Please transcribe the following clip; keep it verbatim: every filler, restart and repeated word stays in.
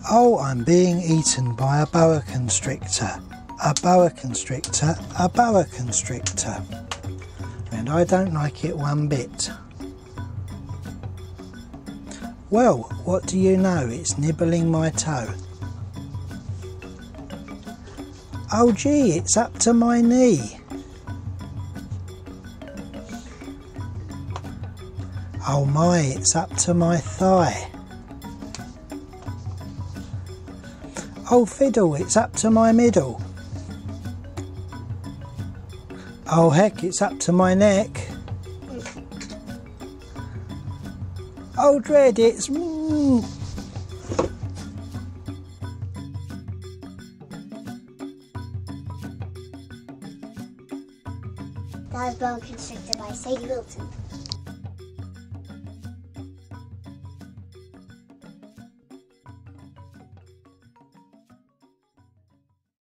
Oh, I'm being eaten by a boa constrictor. A boa constrictor, a boa constrictor. And I don't like it one bit. Well, what do you know? It's nibbling my toe. Oh gee, it's up to my knee. Oh my, it's up to my thigh. Oh fiddle, it's up to my middle. Oh heck, it's up to my neck. Oh dread, it's... Mm. That was Boa Constrictor by Sadie Wilson.